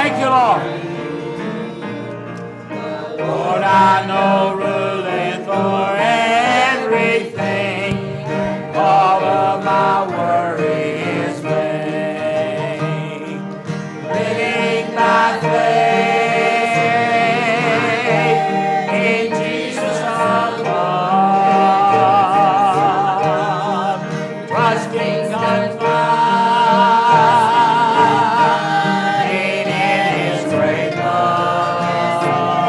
Thank you, Lord. Lord, I know ruleth for everything. All of my worry is vain. Living by faith in Jesus above. Trusting confiding in His great love.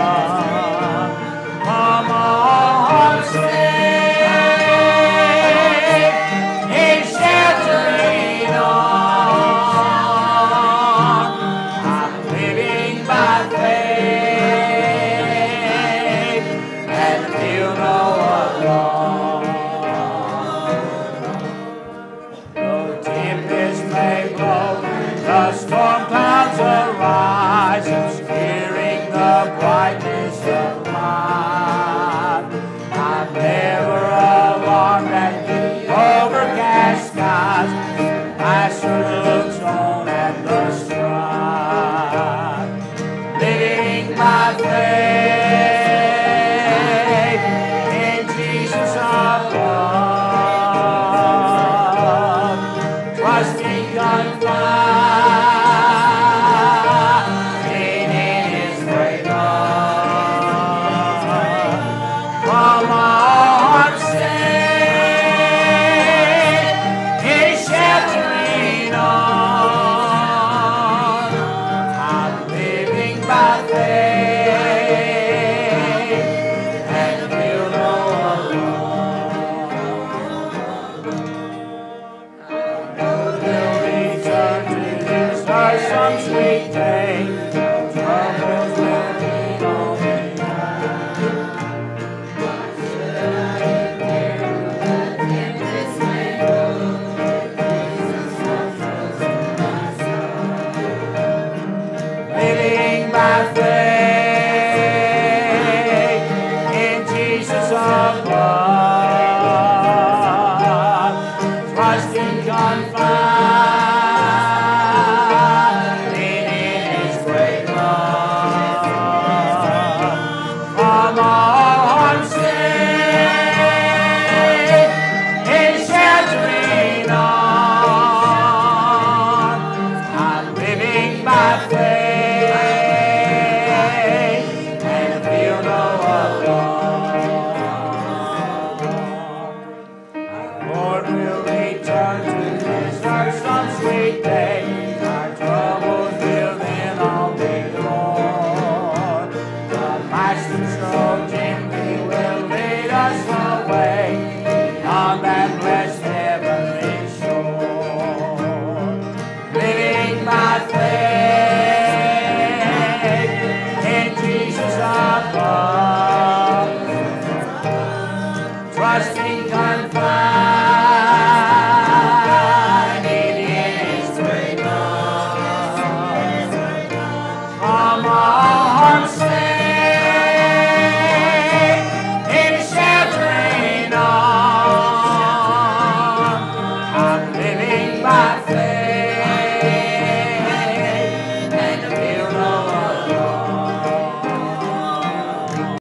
Come on, safe in sheltering arms. I'm living by faith and feel no alarm. Though tempest may blow, the storm clouds arise, obscuring the brightness of light. I'm never alarmed at the overcast skies. Master looks on at the strife. Living by faith in Jesus above. Trusting confiding in His great love. Come on, safe in sheltering arms. I'm living by faith and feel no alarm. Will return to Him, start some sweet day. Troubles will be on me. Living by faith in Jesus above. Trusting confiding in His great love. Come on, safe in sheltering arms. I'm living by faith and feel no alarm. Lord will return to His start some sweet day. Our troubles will then all be gone. The Master so gently will lead us away on that blessed heavenly shore. Living by faith in Jesus above. Trusting confiding in His great love. Come on.